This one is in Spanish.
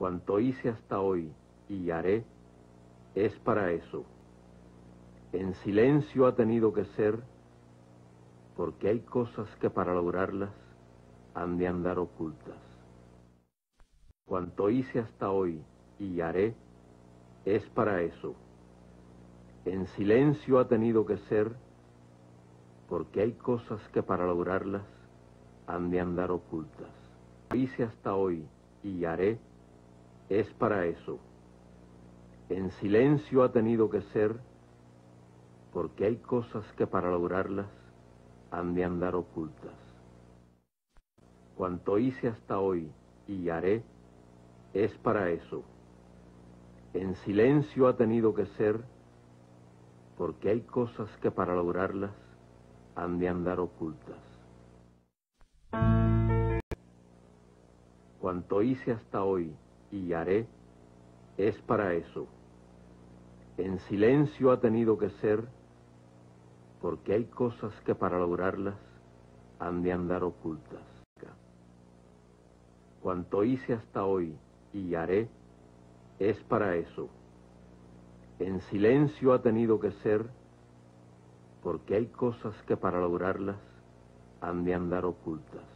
Cuanto hice hasta hoy y haré es para eso. En silencio ha tenido que ser, porque hay cosas que para lograrlas han de andar ocultas. Cuanto hice hasta hoy y haré es para eso. En silencio ha tenido que ser, porque hay cosas que para lograrlas han de andar ocultas. Cuanto hice hasta hoy y haré es para eso. En silencio ha tenido que ser, porque hay cosas que para lograrlas han de andar ocultas. Cuanto hice hasta hoy y haré es para eso. En silencio ha tenido que ser, porque hay cosas que para lograrlas han de andar ocultas. Cuanto hice hasta hoy y haré es para eso. En silencio ha tenido que ser, porque hay cosas que para lograrlas han de andar ocultas. Cuanto hice hasta hoy y haré es para eso. En silencio ha tenido que ser, porque hay cosas que para lograrlas han de andar ocultas.